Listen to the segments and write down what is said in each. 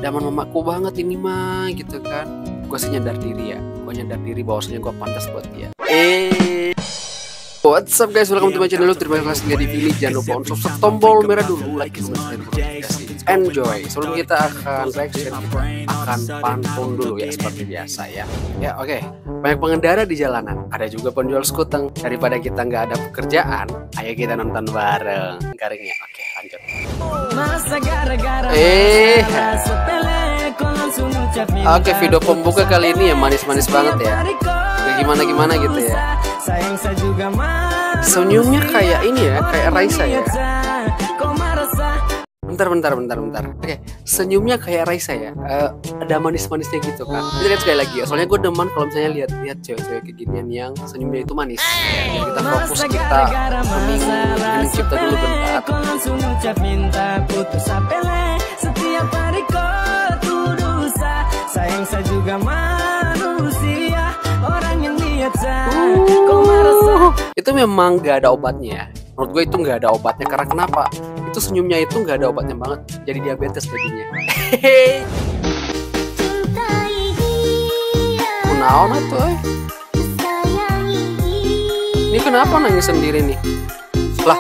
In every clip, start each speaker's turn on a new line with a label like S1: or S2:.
S1: Zaman mamaku banget ini mah gitu kan. Gue sih nyadar diri ya, gue nyadar diri bahwasanya gue pantas buat dia. What's up guys, welcome to my channel. Terima kasih sudah dipilih. Jangan lupa untuk subscribe tombol merah dulu, like, subscribe, notifikasi. Enjoy. Sebelum kita akan reaction, kita akan pantun dulu ya seperti biasa ya. Ya oke. Banyak pengendara di jalanan, ada juga penjual skuteng. Daripada kita nggak ada pekerjaan, ayo kita nonton bareng garingnya. Oke, lanjut. Oke, video pembuka kali ini ya manis-manis banget ya. Gimana gitu ya. Senyumnya kayak ini ya, kayak Raisa ya. Bentar. Oke, senyumnya kayak Raisa ya. Ada manis-manisnya gitu kan. Kita lihat sekali lagi ya. Soalnya gue demen kalau misalnya lihat cewek-cewek kayak ginian yang senyumnya itu manis. Jadi kita fokus, kita mencipta dulu bentar. Sayang saya juga manusia, orang yang itu memang gak ada obatnya ya. Menurut gue itu gak ada obatnya. Karena kenapa? Itu senyumnya itu gak ada obatnya banget. Jadi diabetes jadinya. Kunaon atuh ini kenapa nangis sendiri nih? Lah,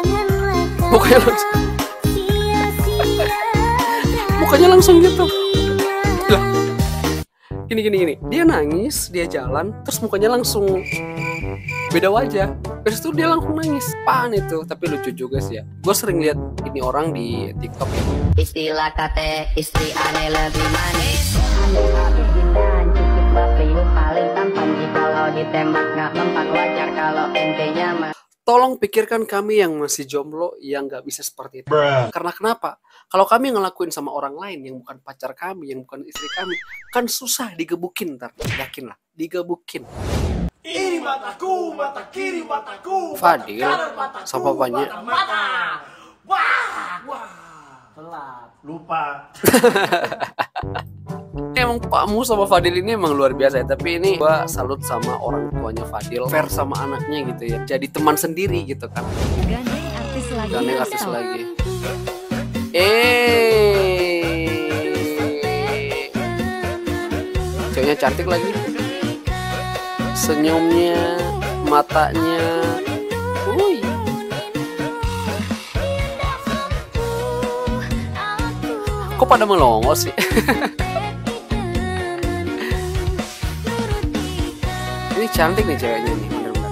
S1: mukanya langsung gitu. Lah, gini. Dia nangis, dia jalan, terus mukanya langsung beda wajah. Terus itu dia langsung nangis. Apaan itu? Tapi lucu juga sih ya. Gue sering lihat ini orang di TikTok ya. Istilah kata istri aneh lebih manis. Paling tampan kalau ditembak nggak mempan, wajar kalau intinya mah. Tolong pikirkan kami yang masih jomblo yang nggak bisa seperti itu. Karena kenapa? Kalau kami ngelakuin sama orang lain yang bukan pacar kami, yang bukan istri kami, kan susah digebukin ntar. Yakin lah, digebukin. Ini mataku, mata kiri mataku. Fadil sama papanya. Wah. Telat. Lupa. Emang Pakmu sama Fadil ini emang luar biasa ya. Tapi ini gua salut sama orang tuanya Fadil, fair sama anaknya gitu ya. Jadi teman sendiri gitu kan. Gandeng artis lagi. Ceweknya cantik lagi. Senyumnya, matanya. Kok pada melongo sih? Ini cantik nih ceweknya nih, bener-bener.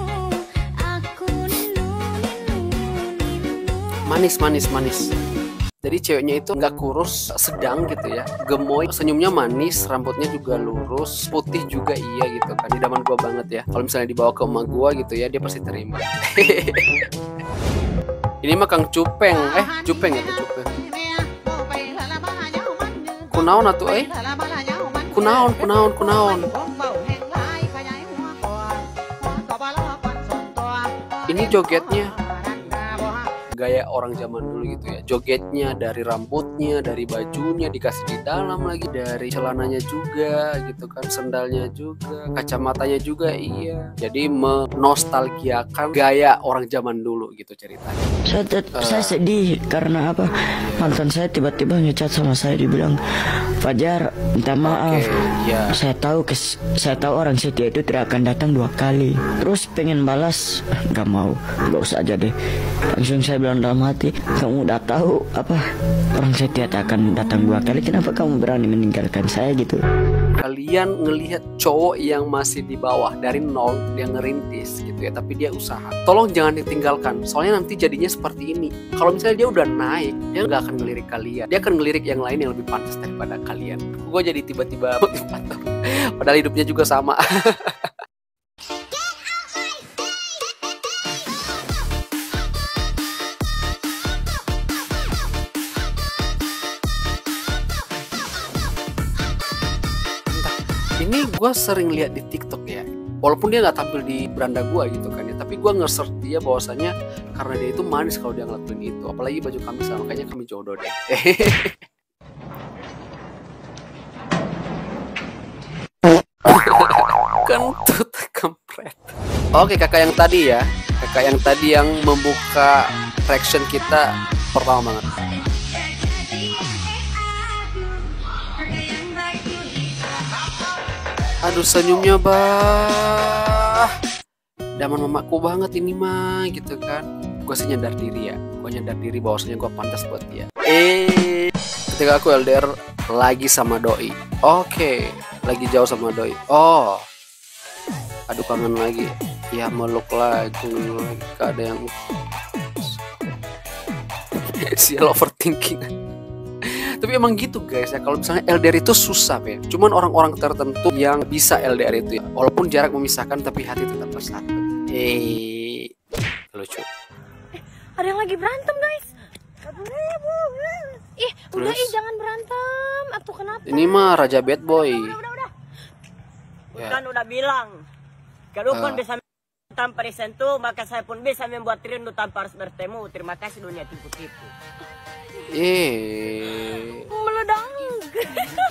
S1: Manis. Jadi ceweknya itu nggak kurus, sedang gitu ya, gemoy, senyumnya manis, rambutnya juga lurus, putih juga iya gitu kan. Idaman gua banget ya. Kalau misalnya dibawa ke emak gua gitu ya, dia pasti terima. Ini mah Kang Cupeng, Cupeng. Kunaon atuh kunaon. Ini jogetnya gaya orang zaman dulu gitu ya. Jogetnya dari rambutnya, dari bajunya dikasih di dalam lagi, dari celananya juga gitu kan, sendalnya juga, kacamatanya juga iya. Jadi menostalgiakan gaya orang zaman dulu gitu ceritanya.
S2: Saya sedih karena apa? Mantan saya tiba-tiba ngechat sama saya, dibilang, "Fajar, minta maaf.
S1: Ya.
S2: Saya tahu orang setia itu tidak akan datang 2 kali." Terus pengen balas, nggak mau, nggak usah aja deh. Langsung saya bilang dalam hati, "Kamu udah tahu apa orang setia tak akan datang 2 kali, kenapa kamu berani meninggalkan saya gitu?"
S1: Kalian ngelihat cowok yang masih di bawah dari nol, dia ngerintis gitu ya, tapi dia usaha. Tolong jangan ditinggalkan, soalnya nanti jadinya seperti ini. Kalau misalnya dia udah naik, dia nggak akan ngelirik kalian, dia akan ngelirik yang lain yang lebih pantas daripada kalian. Gue jadi tiba-tiba motivator, padahal hidupnya juga sama. Ini gue sering lihat di TikTok ya, walaupun dia nggak tampil di beranda gue gitu kan ya, tapi gue nge-search dia bahwasanya karena dia itu manis kalau dia ngelakuin itu, apalagi baju kami sama, kayaknya kami jodoh deh. Kentut kampret. Oke, kakak yang tadi ya, yang membuka reaction kita pertama banget. Aduh senyumnya bah. Daman mamaku banget ini mah gitu kan. Gue sih nyadar diri ya. Gue nyadar diri bahwasanya gue pantas buat dia. Ketika aku LDR lagi sama doi. Oke, lagi jauh sama doi. Oh. Aduh kangen lagi. Ya meluk lagi. Gak ada yang sial overthinking. Tapi emang gitu guys ya, kalau misalnya LDR itu susah ya. Cuman orang-orang tertentu yang bisa LDR itu ya. Walaupun jarak memisahkan tapi hati tetap bersatu. Lucu.
S3: Ada yang lagi berantem guys. Udah jangan berantem. Atuh kenapa?
S1: Ini mah Raja Bad Boy.
S3: Udah.
S4: Kan udah bilang. Kalau kan bisa tanpa disentuh, maka saya pun bisa membuat rindu tanpa harus bertemu. Terima kasih dunia tipu-tipu.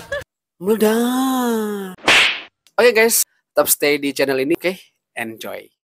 S1: Meledak. Oke guys, tetap stay di channel ini, oke? Enjoy.